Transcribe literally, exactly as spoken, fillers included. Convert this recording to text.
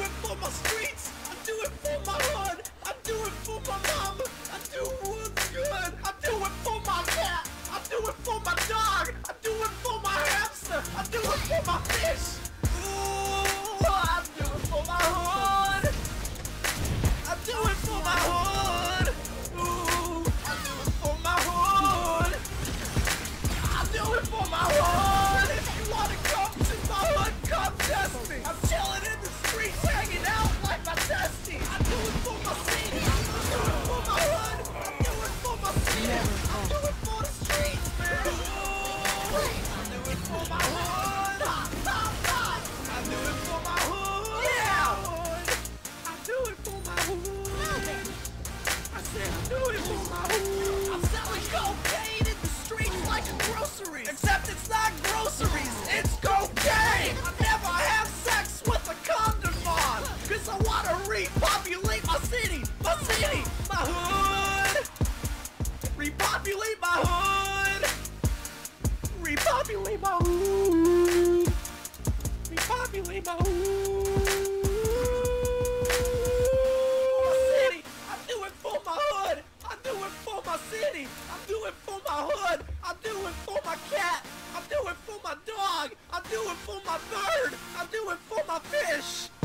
it for my streets. I do it for my hood. I do it for my mom. I do what's good. I do it for my cat. I do it for my dog. I do it for my hamster. I do it for my fish. Ooh, I do it for my hood. I do it for my hood. Ooh, I do it for my hood. I do it for my hood. If you wanna come to my hood, come test me. I'm chilling in the streets, hanging out like my testy. I do it for my city. I do it for my hood. I do it for my city. I do it for the streets, man. Ooh, I do it for my hood. Pop, pop, pop. I do it for my hood. Yeah. I do it for my hood. I said I do it for my hood. I'm selling cocaine in the streets like a grocery. Except it's not groceries, it's cocaine. I never have sex with a condom on, cause I wanna repopulate my city. My city, my hood. Repopulate my hood. Repopulate my hood. Repopulate my hood. My city, I do it for my hood. I do it for my city. I do it for my hood. I do it for my cat. I do it for my dog. I do it for my bird. I do it for my fish.